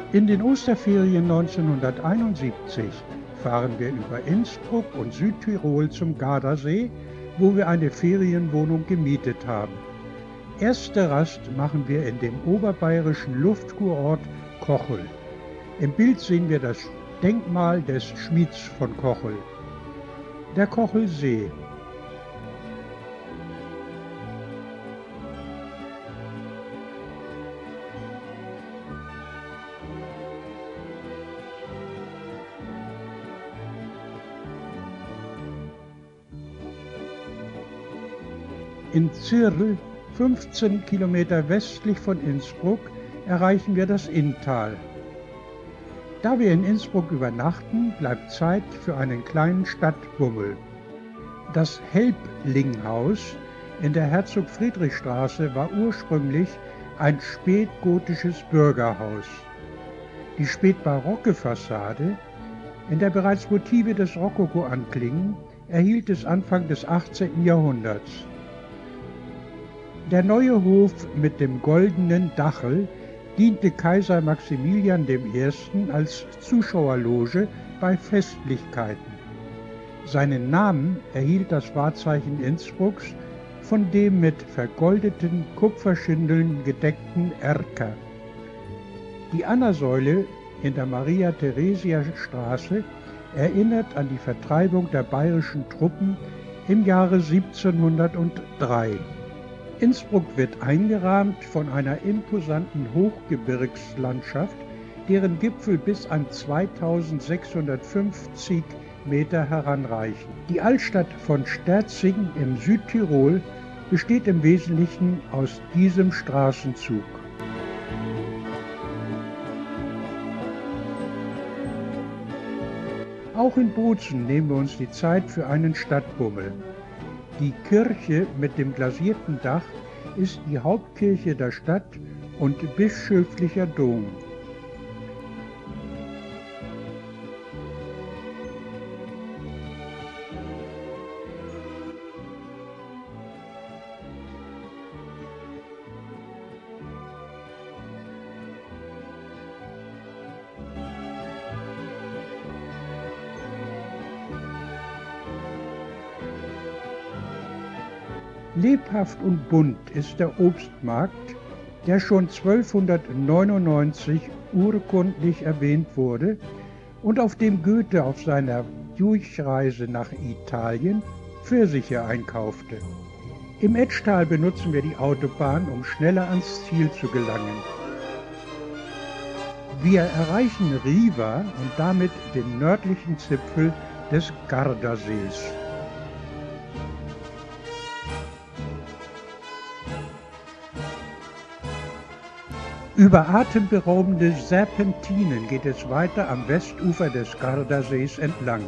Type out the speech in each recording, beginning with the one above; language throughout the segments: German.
In den Osterferien 1971 fahren wir über Innsbruck und Südtirol zum Gardasee, wo wir eine Ferienwohnung gemietet haben. Erste Rast machen wir in dem oberbayerischen Luftkurort Kochel. Im Bild sehen wir das Denkmal des Schmieds von Kochel, der Kochelsee. In Zirl, 15 Kilometer westlich von Innsbruck, erreichen wir das Inntal. Da wir in Innsbruck übernachten, bleibt Zeit für einen kleinen Stadtbummel. Das Helblinghaus in der Herzog-Friedrich-Straße war ursprünglich ein spätgotisches Bürgerhaus. Die spätbarocke Fassade, in der bereits Motive des Rokoko anklingen, erhielt es Anfang des 18. Jahrhunderts. Der neue Hof mit dem goldenen Dachel diente Kaiser Maximilian I. als Zuschauerloge bei Festlichkeiten. Seinen Namen erhielt das Wahrzeichen Innsbrucks von dem mit vergoldeten Kupferschindeln gedeckten Erker. Die Annasäule in der Maria-Theresia-Straße erinnert an die Vertreibung der bayerischen Truppen im Jahre 1703. Innsbruck wird eingerahmt von einer imposanten Hochgebirgslandschaft, deren Gipfel bis an 2650 Meter heranreichen. Die Altstadt von Sterzing im Südtirol besteht im Wesentlichen aus diesem Straßenzug. Auch in Bozen nehmen wir uns die Zeit für einen Stadtbummel. Die Kirche mit dem glasierten Dach ist die Hauptkirche der Stadt und bischöflicher Dom. Lebhaft und bunt ist der Obstmarkt, der schon 1299 urkundlich erwähnt wurde und auf dem Goethe auf seiner Durchreise nach Italien Pfirsiche einkaufte. Im Etschtal benutzen wir die Autobahn, um schneller ans Ziel zu gelangen. Wir erreichen Riva und damit den nördlichen Zipfel des Gardasees. Über atemberaubende Serpentinen geht es weiter am Westufer des Gardasees entlang.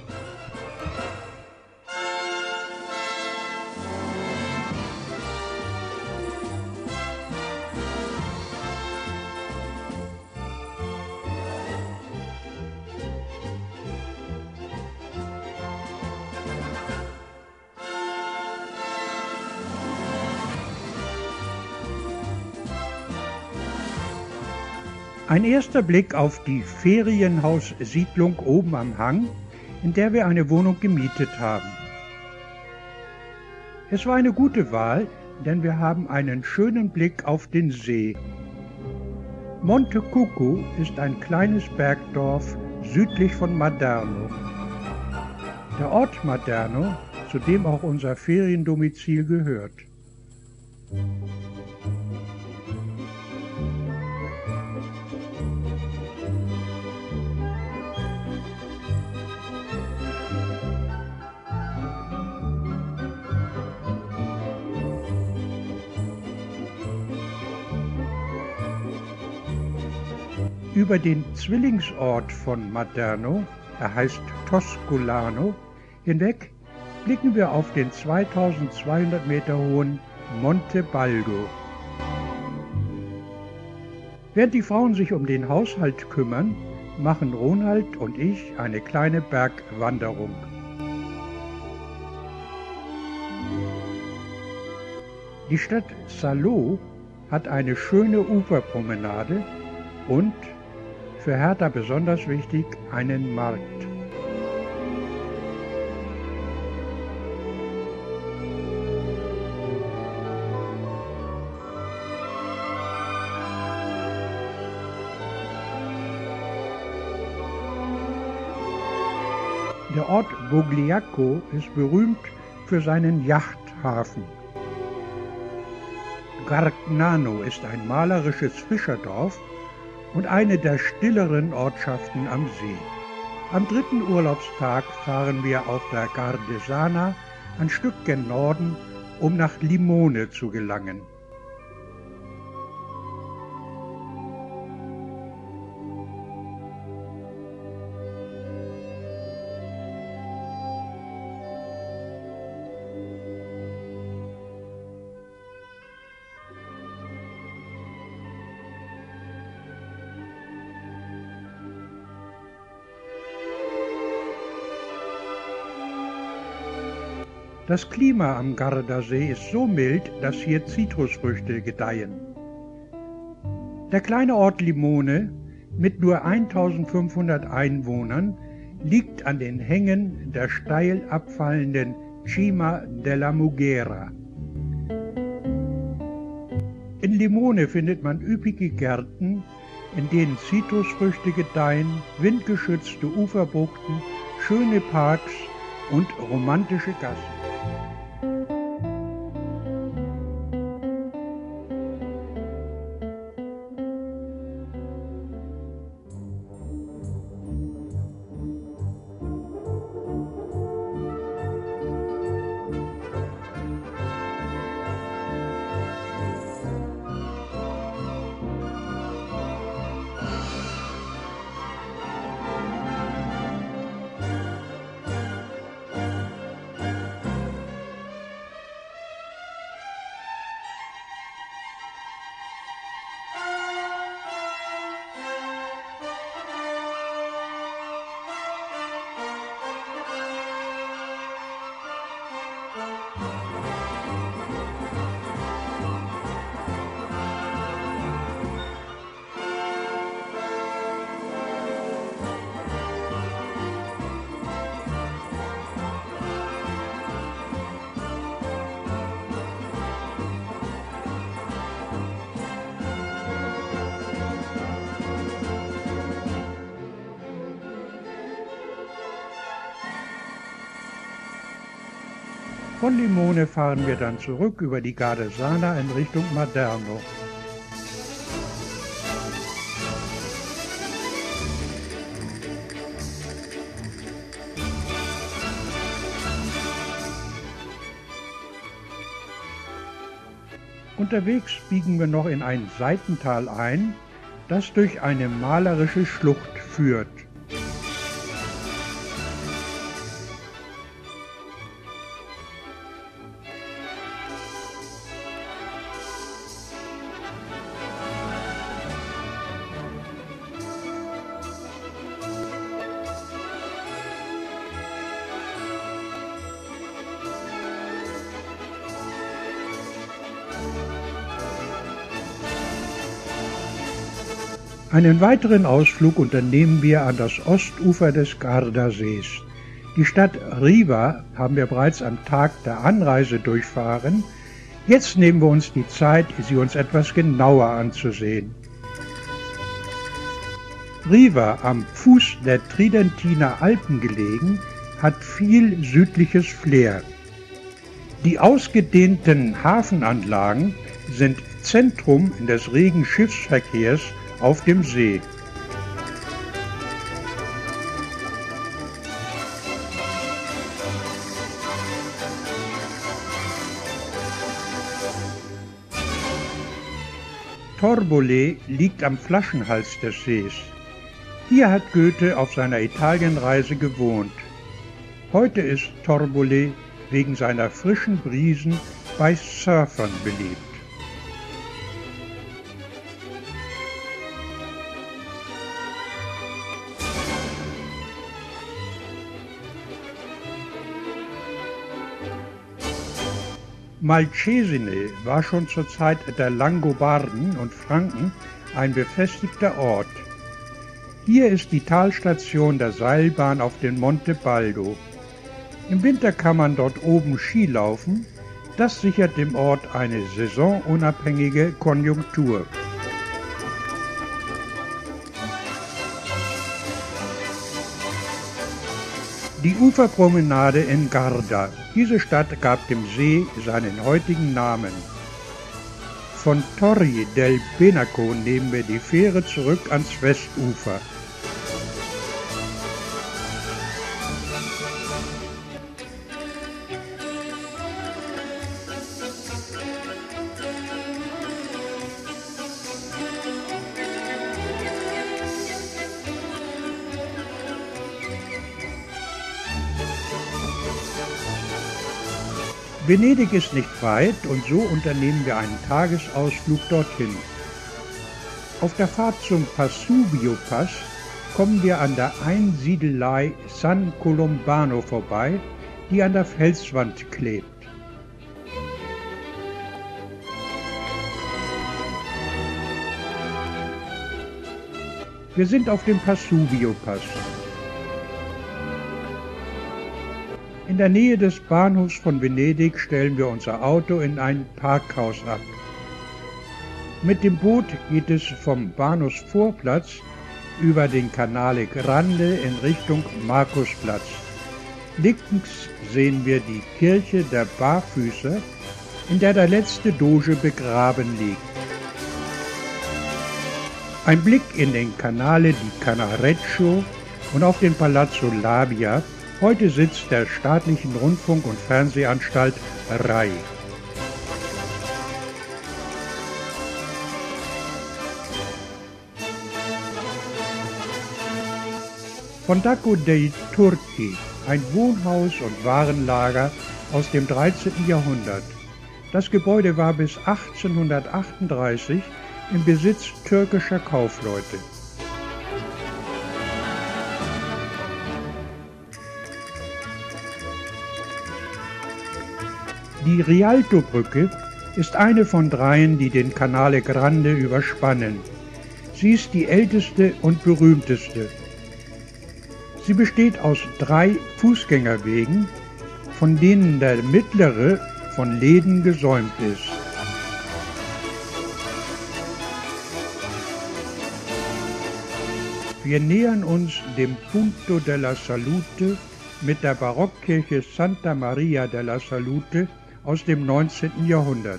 Ein erster Blick auf die Ferienhaussiedlung oben am Hang, in der wir eine Wohnung gemietet haben. Es war eine gute Wahl, denn wir haben einen schönen Blick auf den See. Monte Cucco ist ein kleines Bergdorf südlich von Maderno. Der Ort Maderno, zu dem auch unser Feriendomizil gehört. Über den Zwillingsort von Maderno, er heißt Toscolano, hinweg blicken wir auf den 2200 Meter hohen Monte Baldo. Während die Frauen sich um den Haushalt kümmern, machen Ronald und ich eine kleine Bergwanderung. Die Stadt Salò hat eine schöne Uferpromenade und für Hertha besonders wichtig, einen Markt. Der Ort Bogliacco ist berühmt für seinen Yachthafen. Gargnano ist ein malerisches Fischerdorf und eine der stilleren Ortschaften am See. Am dritten Urlaubstag fahren wir auf der Gardesana ein Stück gen Norden, um nach Limone zu gelangen. Das Klima am Gardasee ist so mild, dass hier Zitrusfrüchte gedeihen. Der kleine Ort Limone mit nur 1500 Einwohnern liegt an den Hängen der steil abfallenden Cima della Mughera. In Limone findet man üppige Gärten, in denen Zitrusfrüchte gedeihen, windgeschützte Uferbuchten, schöne Parks und romantische Gassen. Von Limone fahren wir dann zurück über die Gardesana in Richtung Maderno. Unterwegs biegen wir noch in ein Seitental ein, das durch eine malerische Schlucht führt. Einen weiteren Ausflug unternehmen wir an das Ostufer des Gardasees. Die Stadt Riva haben wir bereits am Tag der Anreise durchfahren. Jetzt nehmen wir uns die Zeit, sie uns etwas genauer anzusehen. Riva, am Fuß der Tridentiner Alpen gelegen, hat viel südliches Flair. Die ausgedehnten Hafenanlagen sind Zentrum des regen Schiffsverkehrs auf dem See. Torbole liegt am Flaschenhals des Sees. Hier hat Goethe auf seiner Italienreise gewohnt. Heute ist Torbole wegen seiner frischen Brisen bei Surfern beliebt. Malcesine war schon zur Zeit der Langobarden und Franken ein befestigter Ort. Hier ist die Talstation der Seilbahn auf den Monte Baldo. Im Winter kann man dort oben Ski laufen. Das sichert dem Ort eine saisonunabhängige Konjunktur. Die Uferpromenade in Garda. Diese Stadt gab dem See seinen heutigen Namen. Von Torri del Benaco nehmen wir die Fähre zurück ans Westufer. Venedig ist nicht weit und so unternehmen wir einen Tagesausflug dorthin. Auf der Fahrt zum Pasubio-Pass kommen wir an der Einsiedelei San Colombano vorbei, die an der Felswand klebt. Wir sind auf dem Pasubio-Pass. In der Nähe des Bahnhofs von Venedig stellen wir unser Auto in ein Parkhaus ab. Mit dem Boot geht es vom Bahnhofsvorplatz über den Canale Grande in Richtung Markusplatz. Links sehen wir die Kirche der Barfüßer, in der letzte Doge begraben liegt. Ein Blick in den Canale di Canareccio und auf den Palazzo Labia. Heute Sitz der staatlichen Rundfunk- und Fernsehanstalt RAI. Fondaco dei Turchi, ein Wohnhaus und Warenlager aus dem 13. Jahrhundert. Das Gebäude war bis 1838 im Besitz türkischer Kaufleute. Die Rialto-Brücke ist eine von dreien, die den Canale Grande überspannen. Sie ist die älteste und berühmteste. Sie besteht aus 3 Fußgängerwegen, von denen der mittlere von Läden gesäumt ist. Wir nähern uns dem Punto della Salute mit der Barockkirche Santa Maria della Salute aus dem 19. Jahrhundert.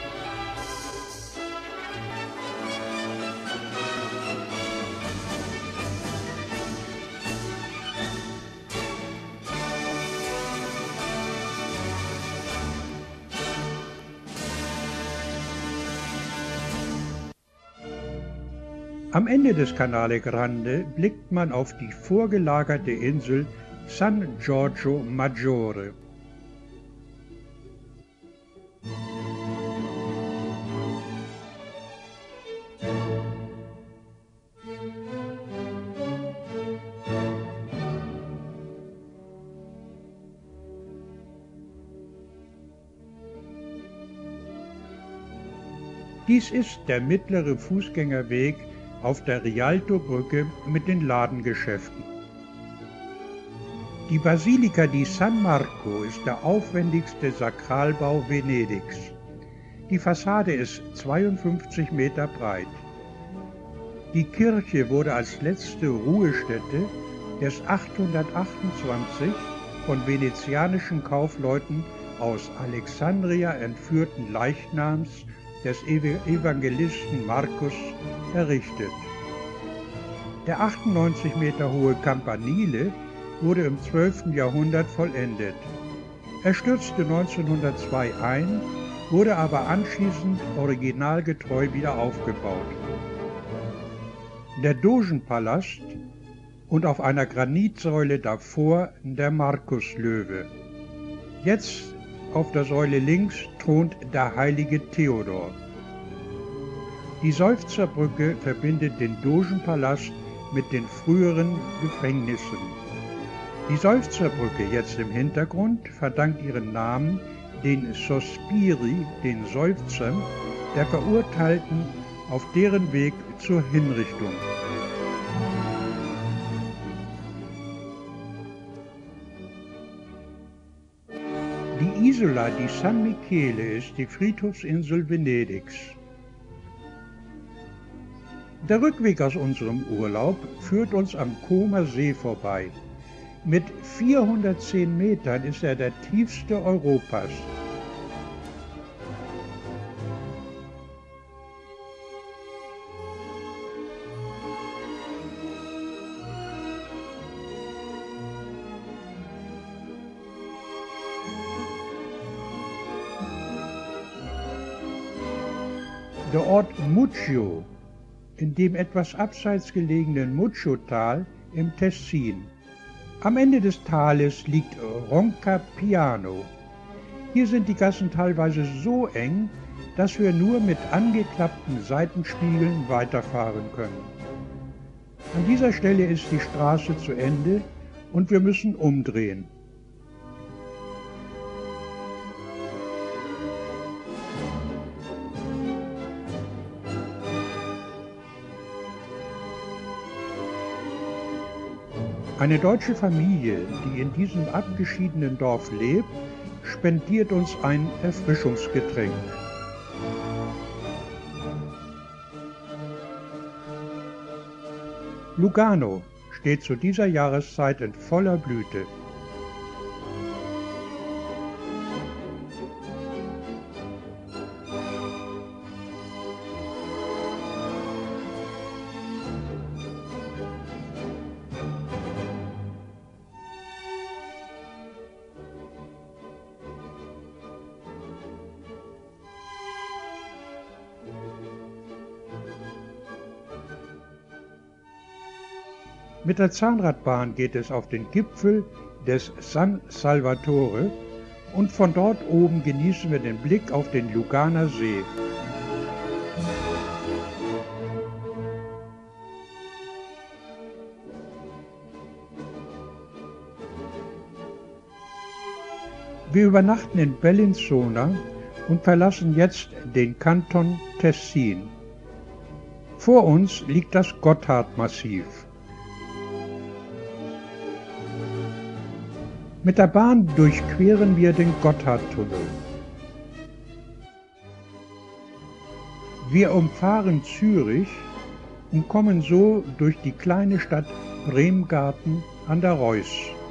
Am Ende des Canale Grande blickt man auf die vorgelagerte Insel San Giorgio Maggiore. Dies ist der mittlere Fußgängerweg auf der Rialto-Brücke mit den Ladengeschäften. Die Basilika di San Marco ist der aufwendigste Sakralbau Venedigs. Die Fassade ist 52 Meter breit. Die Kirche wurde als letzte Ruhestätte des 828 von venezianischen Kaufleuten aus Alexandria entführten Leichnams des Evangelisten Markus errichtet. Der 98 Meter hohe Campanile wurde im 12. Jahrhundert vollendet. Er stürzte 1902 ein, wurde aber anschließend originalgetreu wieder aufgebaut. Der Dogenpalast und auf einer Granitsäule davor der Markuslöwe. Jetzt auf der Säule links thront der heilige Theodor. Die Seufzerbrücke verbindet den Dogenpalast mit den früheren Gefängnissen. Die Seufzerbrücke, jetzt im Hintergrund, verdankt ihren Namen den Sospiri, den Seufzern der Verurteilten auf deren Weg zur Hinrichtung. Isola di San Michele ist die Friedhofsinsel Venedigs. Der Rückweg aus unserem Urlaub führt uns am Comer See vorbei. Mit 410 Metern ist er der tiefste Europas. Der Ort Muccio, in dem etwas abseits gelegenen Muccio-Tal im Tessin. Am Ende des Tales liegt Roncapiano. Hier sind die Gassen teilweise so eng, dass wir nur mit angeklappten Seitenspiegeln weiterfahren können. An dieser Stelle ist die Straße zu Ende und wir müssen umdrehen. Eine deutsche Familie, die in diesem abgeschiedenen Dorf lebt, spendiert uns ein Erfrischungsgetränk. Lugano steht zu dieser Jahreszeit in voller Blüte. Mit der Zahnradbahn geht es auf den Gipfel des San Salvatore und von dort oben genießen wir den Blick auf den Luganer See. Wir übernachten in Bellinzona und verlassen jetzt den Kanton Tessin. Vor uns liegt das Gotthardmassiv. Mit der Bahn durchqueren wir den Gotthardtunnel. Wir umfahren Zürich und kommen so durch die kleine Stadt Bremgarten an der Reuss.